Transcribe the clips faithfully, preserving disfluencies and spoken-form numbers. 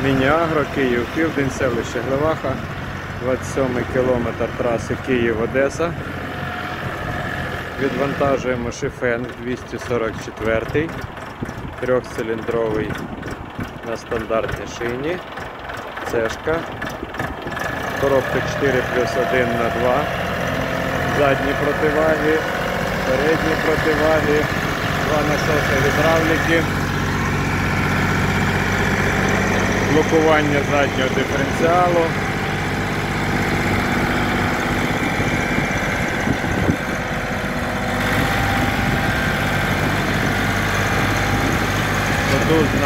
Міні-Агро, Київ, Південь, селище Глеваха, двадцять сьомий кілометр траси Київ-Одеса. Відвантажуємо шифен двісті сорок чотири, трьохциліндровий на стандартній шині, цешка, коробка чотири плюс один на два, задні противаги, передні противаги, два насоси гідравліки, блокування заднього диференціалу, потужна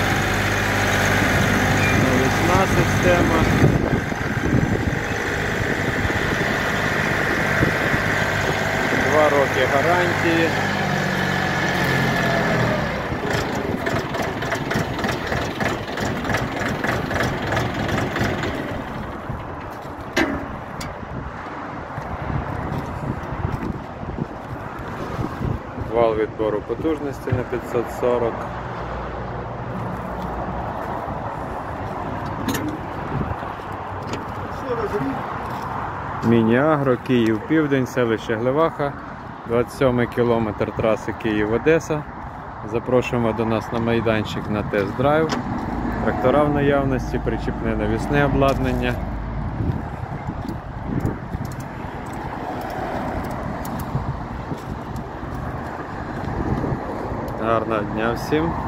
навісна система, два роки гарантії. Вал відбору потужності на п'ятсот сорок. Міні-Агро, Київ, Південь, селище Глеваха, двадцять сьомий кілометр траси Київ-Одеса. Запрошуємо до нас на майданчик на тест-драйв. Трактора в наявності, причіпне навісне обладнання. Гарного дня всім!